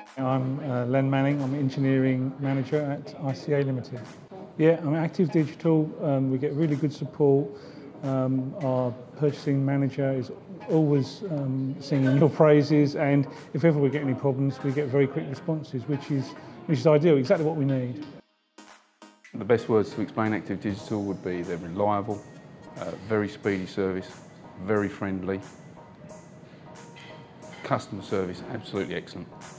I'm Len Manning. I'm Engineering Manager at ICA Limited. Yeah, I'm Active Digital. We get really good support. Our purchasing manager is always singing your praises, and if ever we get any problems, we get very quick responses, which is ideal, exactly what we need. The best words to explain Active Digital would be they're reliable, very speedy service, very friendly, customer service absolutely excellent.